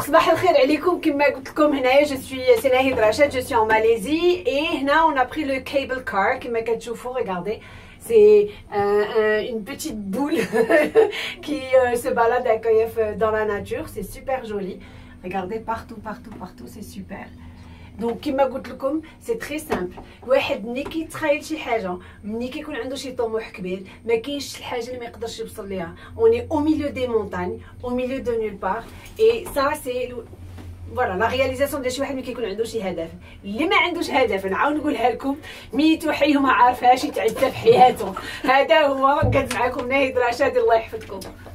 Alors, صباح الخير عليكم. كما قلت لكم هنايا سي ناهيد رشاد، جو سوي en Malaisie et هنا on a pris le cable car كما كتشوفوا. Regardez, c'est une petite boule qui se balade dans la nature. C'est super joli. Regardez partout, c'est super. Donc كما قلت لكم سي تري سامبل. واحد ملي كيتخايل شي حاجه، ملي كيكون عنده شي طموح كبير، ما كاينش شي حاجه اللي ما يقدرش يوصل ليها. On est au milieu des montagnes, au milieu de nulle part, et ça c'est فوالا لا رياليزاسيون ديال شي واحد ملي كيكون عنده شي هدف. اللي ما عندوش هدف نعاود نقولها لكم، ميتو حي وما عارفاش يتعدى في حياته. هذا هو. كانت معكم ناهيد رشاد، الله يحفظكم.